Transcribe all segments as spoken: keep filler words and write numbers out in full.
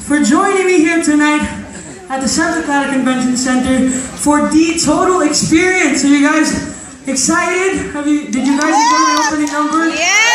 for joining me here tonight at the Santa Clara Convention Center for the Total Experience. Are you guys excited? Have you? Did you guys enjoy the opening number?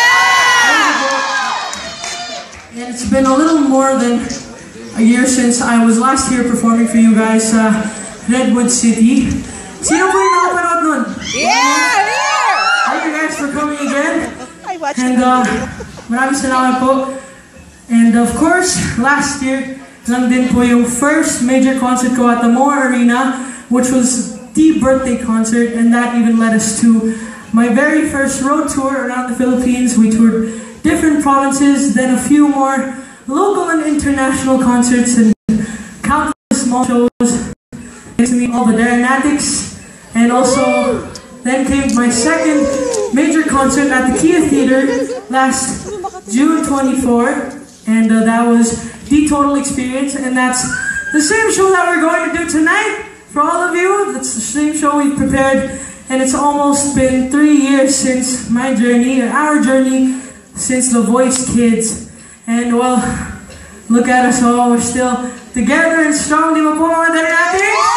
Yeah! And it's been a little more than a year since I was last here performing for you guys sa uh, Redwood City. Sino po yung nakapanood nun? Yeah! Yeah! Thank you guys for coming again. I watched and uh, maraming salamat po. And of course, last year lang din po yung first major concert ko at the Moore Arena, which was the birthday concert, and that even led us to my very first road tour around the Philippines. We toured different provinces, then a few more local and international concerts and countless small shows. To meet all the DARREN addicts, and also then came my second major concert at the Kia Theater last June twenty-fourth, and uh, that was the Total Experience, and that's the same show that we're going to do tonight for all of you. That's the same show we've prepared, and it's almost been three years since my journey, or our journey, since The Voice Kids, and well, look at us all, we're still together and strong, di ba po mga DARREN addicts?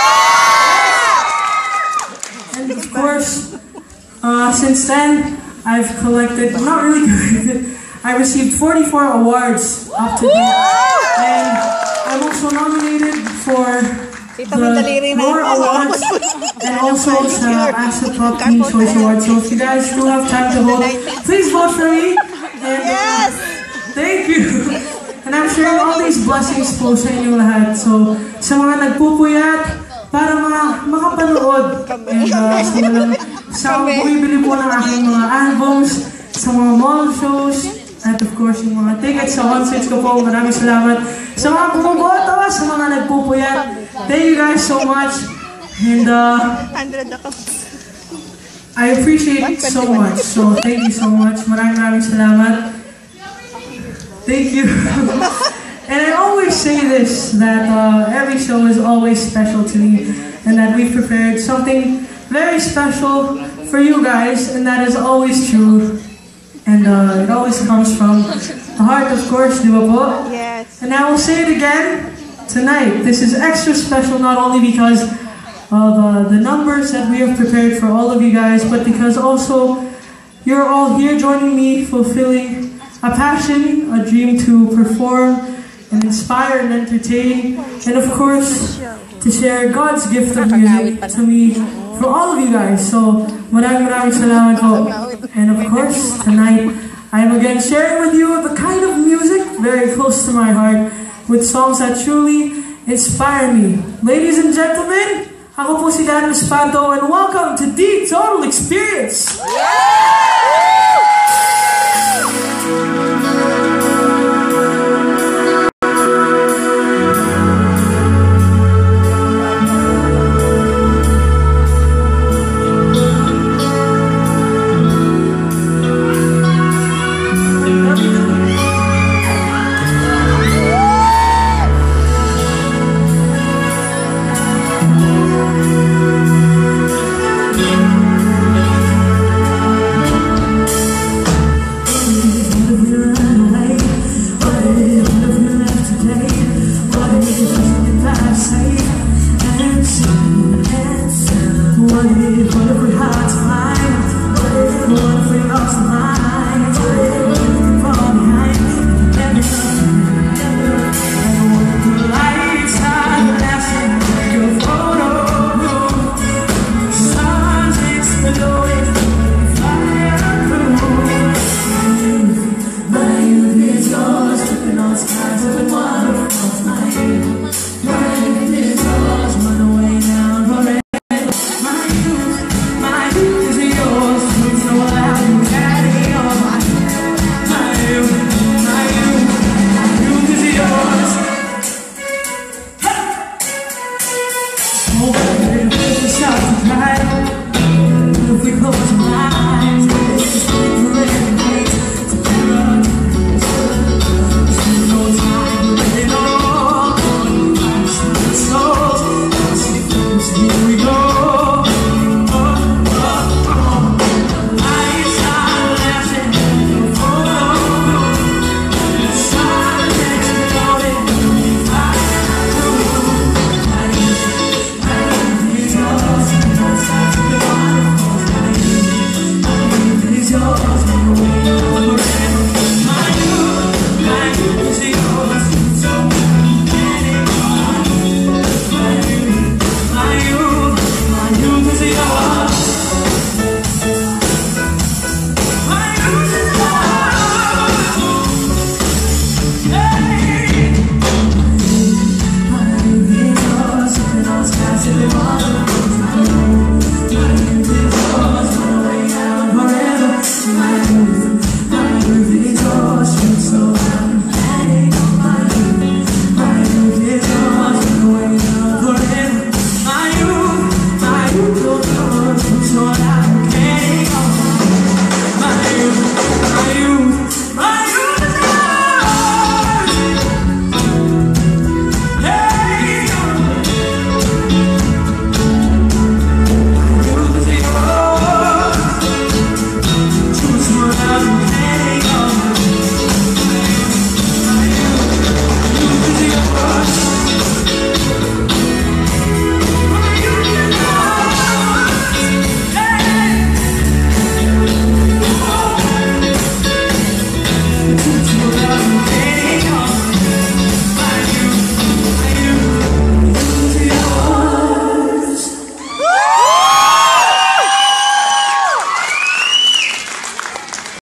And of course, uh, since then, I've collected, not really collected, I received forty-four awards up to date. And I'm also nominated for the More Awards and also the Asset Top Teen Choice Awards. So if you guys still have time to vote, please vote for me. And uh, thank you. And I'm sharing all these blessings po sa inyong lahat. So sa mga nagpupuyat, para ma makapanood, and uh, sa mga sa bumibili po ng aking mga albums, sa mga mall shows, at of course yung mga tickets sa concerts ko po. Maraming salamat sa mga bumuboto, sa mga nagpupuyat. Thank you guys so much, and uh, I appreciate it so much. So thank you so much. Maraming maraming salamat. Thank you. And I always say this, that uh, every show is always special to me, and that we've prepared something very special for you guys, and that is always true. And uh, it always comes from the heart, of course, di ba po? Yes. And I will say it again tonight. This is extra special not only because of uh, the numbers that we have prepared for all of you guys, but because also you're all here joining me, fulfilling a passion, a dream to perform and inspire and entertain, and of course, to share God's gift of music to me, for all of you guys. So, maraming maraming salamat po. And of course, tonight, I am again sharing with you the kind of music very close to my heart, with songs that truly inspire me. Ladies and gentlemen, ako po si DARREN ESPANTO, and welcome to the Total Experience!